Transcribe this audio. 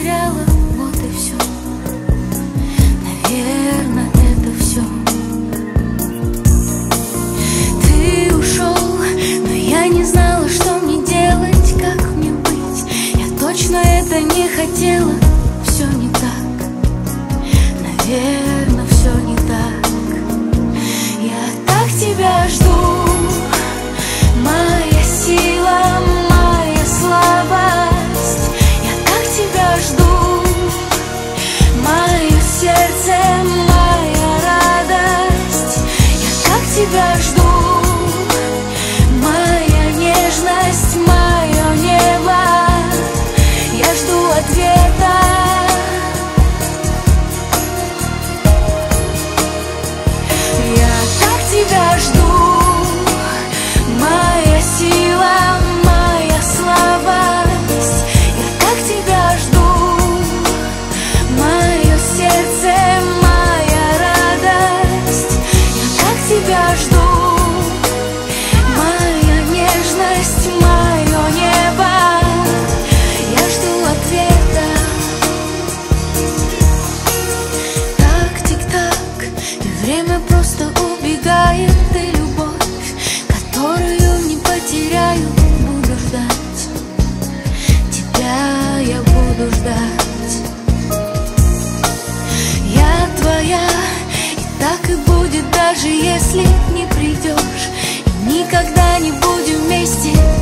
потеряла, вот и все. Наверное, это все. Ты ушел, но я не знала, что мне делать, как мне быть. Я точно это не хотела. Все не так, наверное, все не так. Я так тебя жду, моя сила, моя слабость. Я так тебя жду, мое сердце, моя радость. Я так тебя жду, моя нежность, мое небо. Я жду ответа. Я так тебя жду, моя сила, моя слабость. Я так тебя жду, мое сердце, моя радость. Я так тебя жду, моя нежность, мое небо. Я жду ответа. Так, тик-так, и время просто убегает. И любовь, которую не потеряю, буду ждать. Тебя я буду ждать. Я твоя, и так и будет, даже если не придешь. И никогда не будем вместе.